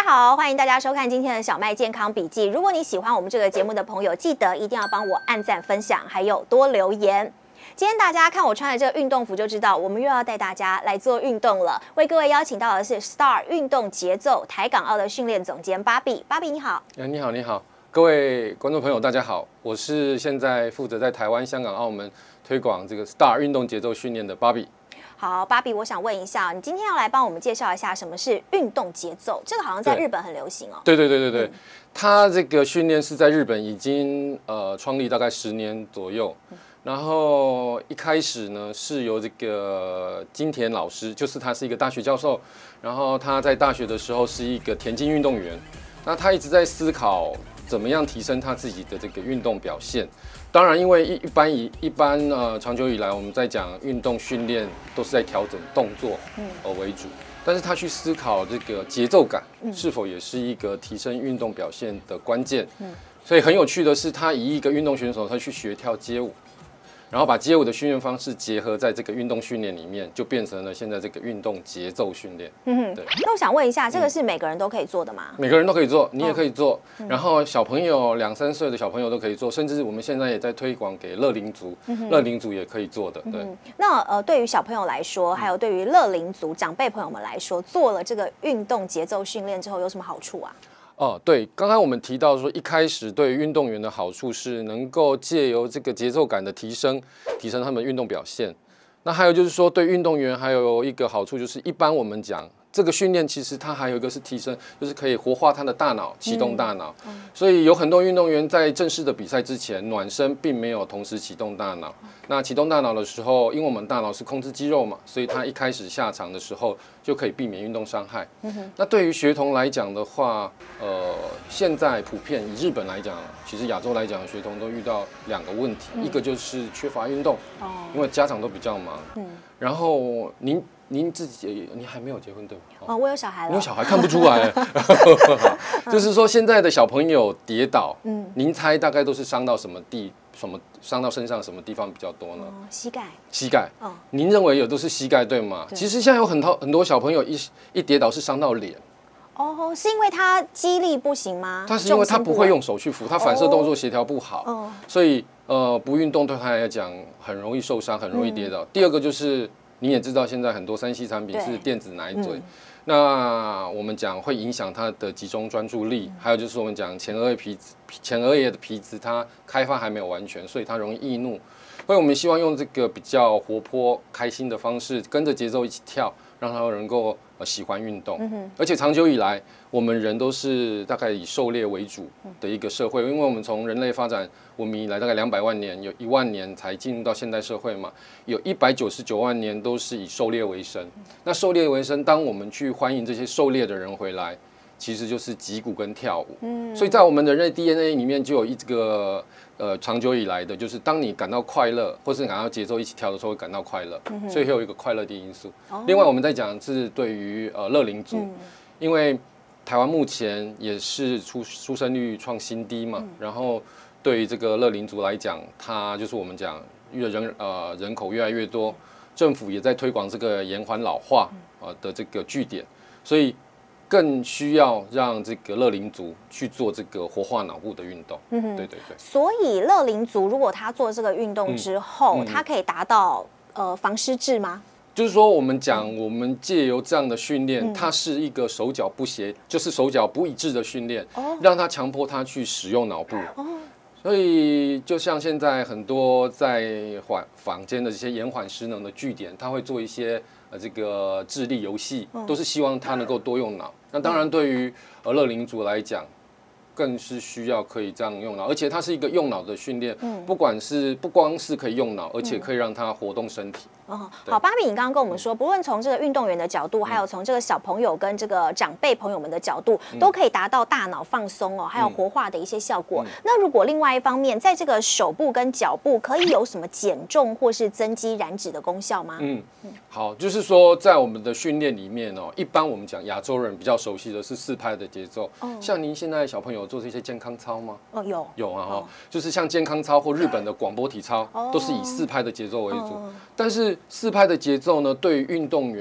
好，欢迎大家收看今天的小麦健康笔记。如果你喜欢我们这个节目的朋友，记得一定要帮我按赞、分享，还有多留言。今天大家看我穿的这个运动服就知道，我们又要带大家来做运动了。为各位邀请到的是 Star 运动节奏台港澳的训练总监芭比。芭比你好。 你好，你好，各位观众朋友大家好，我是现在负责在台湾、香港、澳门推广这个 Star 运动节奏训练的芭比。 好，芭比，我想问一下，你今天要来帮我们介绍一下什么是运动节奏？这个好像在日本很流行哦。 对，它这个训练是在日本已经创立大概10年左右。然后一开始呢，是由这个金田老师，就是他是一个大学教授，然后他在大学的时候是一个田径运动员，那他一直在思考怎么样提升他自己的这个运动表现。当然，因为一般长久以来我们在讲运动训练都是在调整动作为主，但是他去思考这个节奏感是否也是一个提升运动表现的关键。所以很有趣的是，他以一个运动选手，他去学跳街舞。然后把街舞的训练方式结合在这个运动训练里面，就变成了现在这个运动节奏训练。对。 那我想问一下，这个是每个人都可以做的吗？ 每个人都可以做，你也可以做。然后小朋友2、3岁的小朋友都可以做，甚至我们现在也在推广给乐龄族，乐龄族也可以做的。对。 那对于小朋友来说，还有对于乐龄族长辈朋友们来说，做了这个运动节奏训练之后有什么好处啊？ 对，刚才我们提到说，一开始对运动员的好处是能够借由这个节奏感的提升他们的运动表现。那还有就是说，对运动员还有一个好处就是，一般我们讲这个训练其实它还有一个是提升，就是可以活化他的大脑，启动大脑。所以有很多运动员在正式的比赛之前暖身，并没有同时启动大脑。那启动大脑的时候，因为我们大脑是控制肌肉嘛，所以他一开始下场的时候就可以避免运动伤害。那对于学童来讲的话，现在普遍以日本来讲，其实亚洲来讲，学童都遇到2个问题，一个就是缺乏运动，因为家长都比较忙。然后您自己你还没有结婚对吗？ 我有小孩了。 你有小孩看不出来。就是说现在的小朋友跌倒，您猜大概都是伤到伤到身上什么地方比较多呢？ 膝盖。 膝盖。您认为有都是膝盖对吗？其实现在有很多小朋友一跌倒是伤到脸。 是因为他肌力不行吗？ 他是因为他不会用手去扶，他反射动作协调不好，所以不运动对他来讲很容易受伤，很容易跌倒。第二个就是你也知道，现在很多3C 产品是电子奶嘴，那我们讲会影响他的集中专注力，还有就是我们讲前额叶的皮质它开发还没有完全，所以它容易易怒。所以我们希望用这个比较活泼、开心的方式，跟着节奏一起跳，让他能够喜欢运动。而且长久以来，我们人都是大概以狩猎为主的一个社会，因为我们从人类发展文明以来，大概200万年，有1万年才进入到现代社会嘛，有199万年都是以狩猎为生。那狩猎为生，当我们去欢迎这些狩猎的人回来，其实就是击鼓跟跳舞。所以在我们的人类 DNA 里面就有一个长久以来的，就是当你感到快乐，或是感到节奏一起跳的时候会感到快乐，所以会有一个快乐的因素。另外我们在讲是对于乐龄族，因为台湾目前也是出生率创新低嘛，然后对于这个乐龄族来讲，它就是我们讲人口越来越多，政府也在推广这个延缓老化的这个据点，所以更需要让这个乐龄族去做这个活化脑部的运动。对。 所以乐龄族如果他做这个运动之后，他可以达到防失智吗？ 就是说，我们讲，我们借由这样的训练，它是一个手脚不协，就是手脚不一致的训练，让他强迫他去使用脑部。所以，就像现在很多在坊间的这些延缓失能的据点，他会做一些这个智力游戏，都是希望他能够多用脑。那当然，对于乐龄族来讲，更是需要可以这样用脑，而且它是一个用脑的训练，不光是可以用脑，而且可以让他活动身体。 好，芭比，你刚刚跟我们说，不论从这个运动员的角度，还有从这个小朋友跟这个长辈朋友们的角度，都可以达到大脑放松还有活化的一些效果。那如果另外一方面，在这个手部跟脚部可以有什么减重或是增肌燃脂的功效吗？ 好，就是说在我们的训练里面一般我们讲亚洲人比较熟悉的是4拍的节奏。像您现在小朋友做这些健康操吗？有啊就是像健康操或日本的广播体操，都是以4拍的节奏为主。但是4拍的节奏呢，对于运动员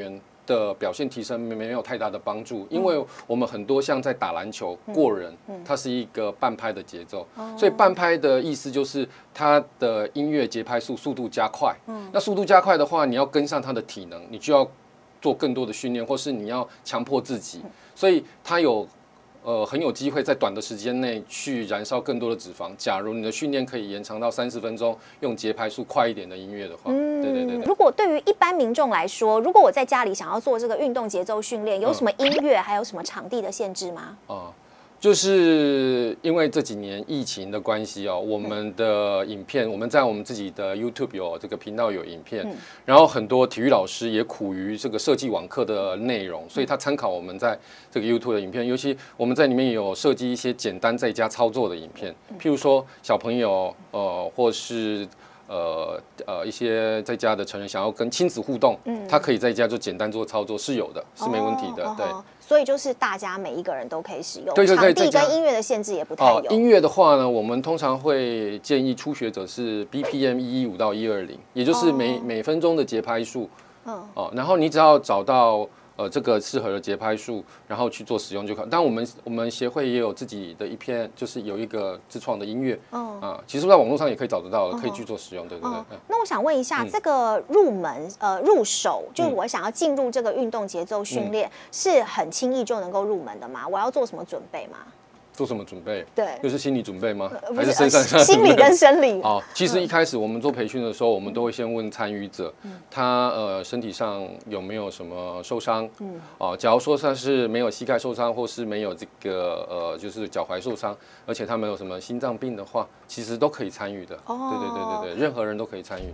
的表现提升没有太大的帮助，因为我们很多像在打篮球过人，它是一个半拍的节奏，所以半拍的意思就是它的音乐节拍速度加快。那速度加快的话，你要跟上它的体能，你就要做更多的训练，或是你要强迫自己，所以它很有机会在短的时间内去燃烧更多的脂肪。假如你的训练可以延长到30分钟，用节拍速快一点的音乐的话，对。 如果对于一般民众来说，如果我在家里想要做这个运动节奏训练，有什么音乐，还有什么场地的限制吗？ 就是因为这几年疫情的关系哦，我们的影片，我们在我们自己的 YouTube 有这个频道有影片，然后很多体育老师也苦于这个设计网课的内容，所以他参考我们在这个 YouTube 的影片，尤其我们在里面有设计一些简单在家操作的影片，譬如说小朋友或是一些在家的成人想要跟亲子互动，他可以在家就简单做操作，是有的，是没问题的，对。 所以就是大家每一个人都可以使用， 对， 场地跟音乐的限制也不太有。 音乐的话呢，我们通常会建议初学者是 BPM 115到120，也就是每分钟的节拍数。然后你只要找到这个适合的节拍数，然后去做使用就可。但我们协会也有自己的一篇，就是有一个自创的音乐，其实在网络上也可以找得到的，可以去做使用，对。 那我想问一下，这个入手，就是我想要进入这个运动节奏训练，是很轻易就能够入门的吗？我要做什么准备吗？ 做什么准备？ 对， 就是心理准备吗？ 还是身上心理跟生理？ 其实一开始我们做培训的时候，我们都会先问参与者，他身体上有没有什么受伤？假如说他是没有膝盖受伤，或是没有这个就是脚踝受伤，而且他没有什么心脏病的话，其实都可以参与的。对，任何人都可以参与。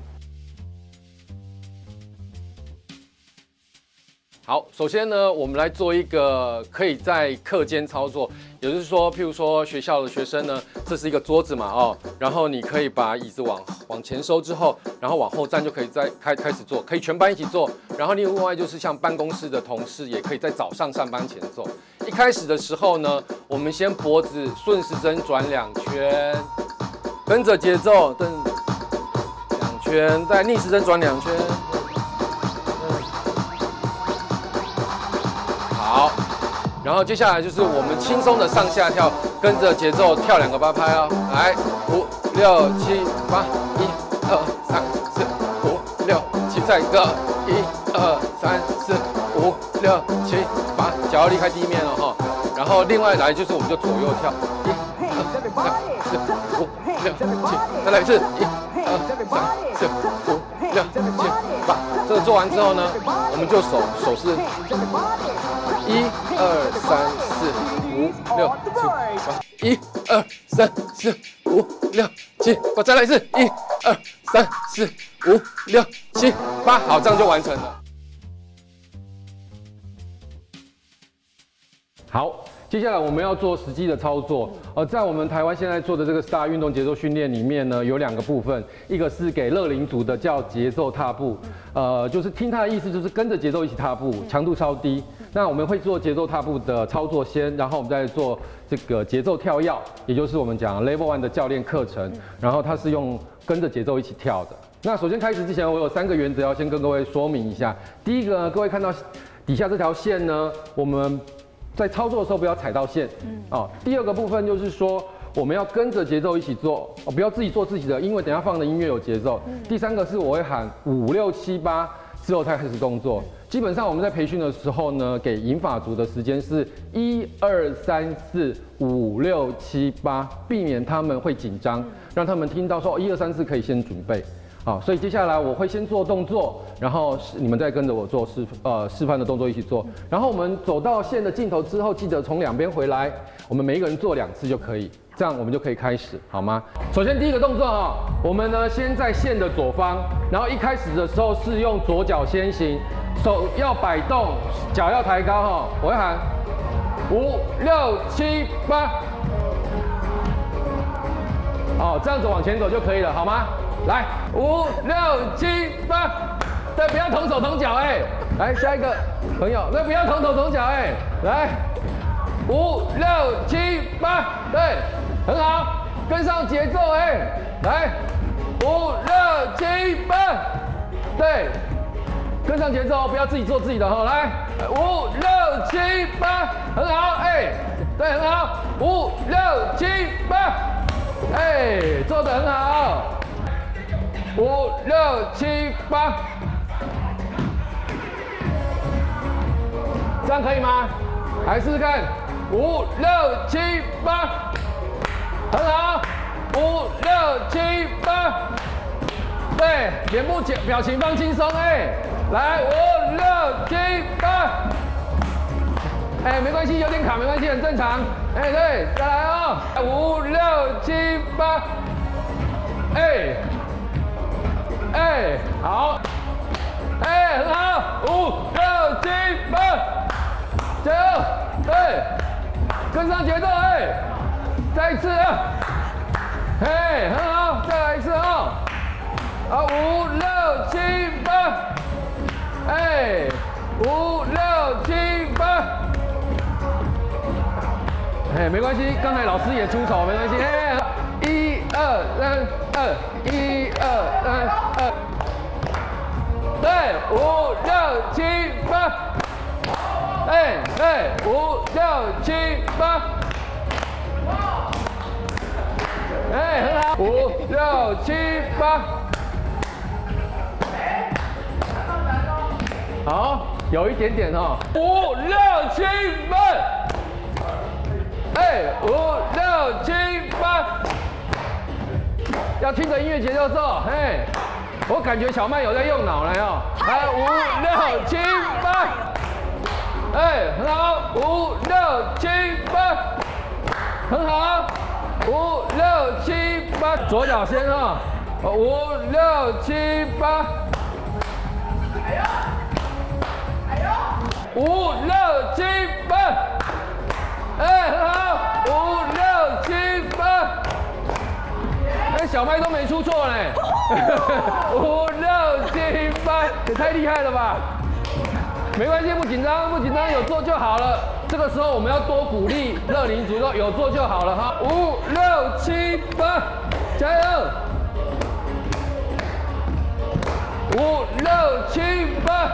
好，首先呢，我们来做一个可以在课间操作，也就是说，譬如说学校的学生呢，这是一个桌子嘛，然后你可以把椅子往前收之后，然后往后站就可以再开始做，可以全班一起做。然后另外就是像办公室的同事，也可以在早上上班前做。一开始的时候呢，我们先脖子顺时针转2圈，跟着节奏2圈，再逆时针转2圈。好，然后接下来就是我们轻松的上下跳，跟着节奏跳2个8拍哦。来，5、6、7、8，1、2、3、4、5、6、7，再一个，1、2、3、4、5、6、7、8，脚要离开地面了哈。然后另外来就是我们就左右跳，1、2、3、4、5、6、7，再来一次，1、2、3、4、5、6、7、8。这个做完之后呢，我们就手势。1、2、3、4、5、6、7、8，1、2、3、4、5、6、7，我再来一次，1、2、3、4、5、6、7、8，好，这样就完成了。好，接下来我们要做实际的操作。在我们台湾现在做的这个 STAR 运动节奏训练里面呢，有2个部分，一个是给乐龄组的叫节奏踏步，就是听它的意思就是跟着节奏一起踏步，强度稍低。那我们会做节奏踏步的操作先，然后我们再做这个节奏跳跃，也就是我们讲 Level 1的教练课程，然后它是用跟着节奏一起跳的。那首先开始之前，我有3个原则要先跟各位说明一下。第一个呢，各位看到底下这条线呢，我们在操作的时候不要踩到线。第2个部分就是说，我们要跟着节奏一起做，不要自己做自己的，因为等一下放的音乐有节奏。第3个是我会喊5、6、7、8之后才开始动作。基本上我们在培训的时候呢，给银发族的时间是1、2、3、4、5、6、7、8，避免他们会紧张，让他们听到说1、2、3、4可以先准备。好，所以接下来我会先做动作，然后你们再跟着我做示范的动作一起做。然后我们走到线的尽头之后，记得从2边回来，我们每一个人做2次就可以，这样我们就可以开始，好吗？首先第一个动作我们呢先在线的左方，然后一开始的时候是用左脚先行，手要摆动，脚要抬高我会喊5、6、7、8，这样子往前走就可以了，好吗？来，5、6、7、8，对，不要同手同脚来，下一个朋友，那不要同手同脚来，5、6、7、8，对，很好，跟上节奏来，5、6、7、8，对，跟跟上节奏，不要自己做自己的哈。来，5、6、7、8，很好，哎，对，很好，5、6、7、8，哎，做得很好，5、6、7、8，这样可以吗？来试试看，5、6、7、8，很好，5、6、7、8。对，脸部表情放轻松，哎，来5、6、7、8，哎，没关系，有点卡没关系，很正常，哎，对，再来哦，5、6、7、8，哎，哎，好，哎，很好，5、6、7、8，加油，对，跟上节奏，哎，再一次啊，哎，很好，再来一次哦。好，5、6、7、8，哎，5、6、7、8，哎，没关系，刚才老师也出手，没关系，哎，1、2、3、2，1、2、3、2，对，5、6、7、8，哎，对，5、6、7、8，哎，很好，5、6、7、8。好，有一点点哈，5、6、7、8，哎，5、6、7、8，要听着音乐节奏做，哎，我感觉小麦有在用脑了哦，来5、6、7、8，哎，很好，5、6、7、8，很好，5、6、7、8，左脚先哈，5、6、7、8。5、6、7、8，哎，很好，5、6、7、8，哎，小麦都没出错嘞，5、6、7、8，也太厉害了吧！没关系，不紧张，不紧张，有做就好了。这个时候我们要多鼓励乐龄组，说有做就好了哈。5、6、7、8，加油！5、6、7、8。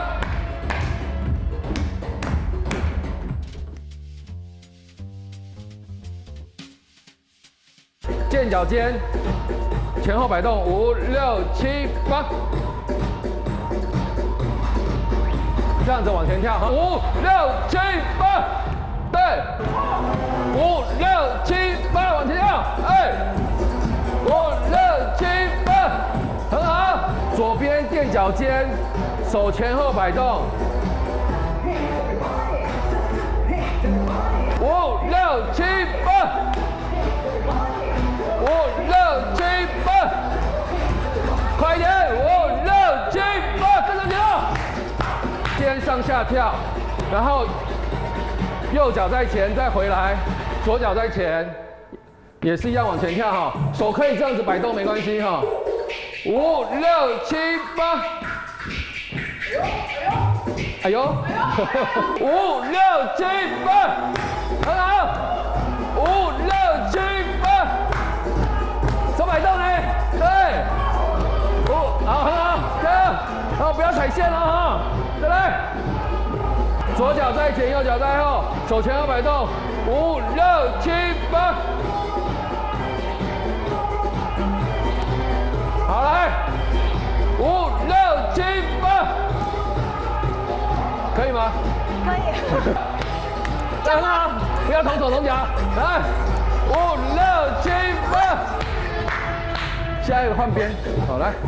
垫脚尖，前后摆动，5、6、7、8，这样子往前跳哈，5、6、7、8，对，5、6、7、8，往前跳，哎，5、6、7、8，很好，左边垫脚尖，手前后摆动，5、6、7、8。5、6、7、8，快一点！5、6、7、8，跟上节奏，肩上下跳，然后右脚在前，再回来，左脚在前，也是一样往前跳哈，手可以这样子摆动没关系哈。5、6、7、8，哎呦，5、6、7、8，很好，5、6、7、8。手摆动呢，对，5，好，很好，加油，好，不要踩线了哈，再来，左脚在前，右脚在后，手前后摆动，5、6、7、8，好来，5、6、7、8，可以吗？ 可以。 很好，不要同手同脚，来，5、6、7、8。下一个换边，好来，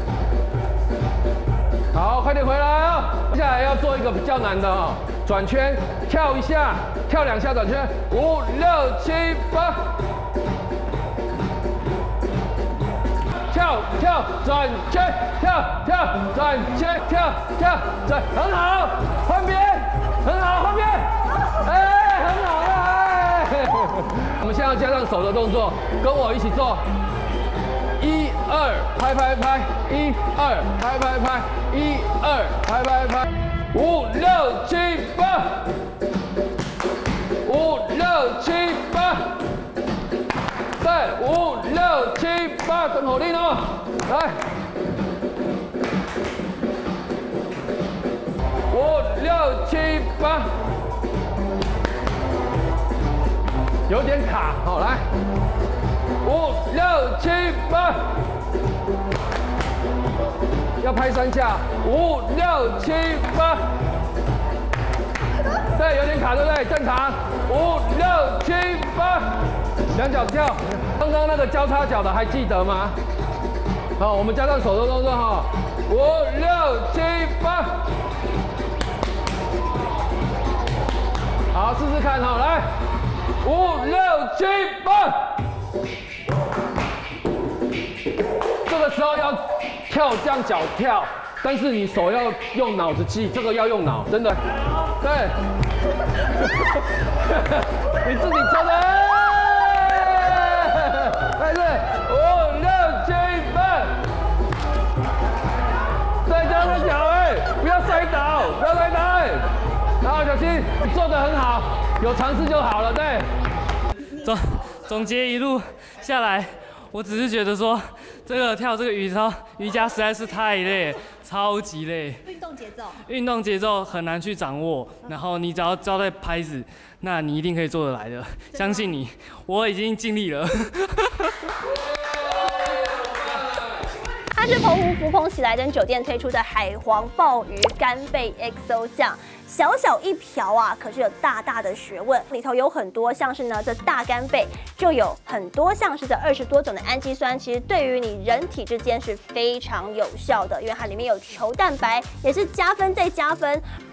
好，快点回来哦。接下来要做一个比较难的哦，转圈，跳一下，跳2下转圈，5、6、7、8，跳跳转圈，跳跳转圈，跳跳转，很好，换边，很好，换边，哎，很好哎。我们现在要加上手的动作，跟我一起做。1、2，拍拍拍，1、2，拍拍拍，1、2，拍拍拍，5、6、7、8，5、6、7、8，对，5、6、7、8，跟口令哦，来 7、8，有点卡，好来，5、6、7、8，要拍3下，5、6、7、8，对，有点卡，对不对？正常，5、6、7、8，两脚跳。刚刚那个交叉脚的还记得吗？好，我们加上手的动作哈，5、6、7、8。好，试试看哈，来，5、6、7、8。这个时候要跳，这样脚跳，但是你手要用脑子记，这个要用脑，真的。对。你自己跳的。还是5、6、7、8。再加个脚不要摔倒，不要摔倒好，小心，你做得很好，有尝试就好了，对。 总结一路下来，我只是觉得说，跳这个瑜伽实在是太累，超级累。运动节奏很难去掌握，然后你只要交代拍子，那你一定可以做得来的，相信你，我已经尽力了。 它是澎湖福朋喜来登酒店推出的海皇鲍鱼干贝 XO 酱，小小一瓢啊，可是有大大的学问，里头有很多像是呢这大干贝就有很多像是这20多种的氨基酸，其实对于你人体之间是非常有效的，因为它里面有球蛋白，也是加分再加分。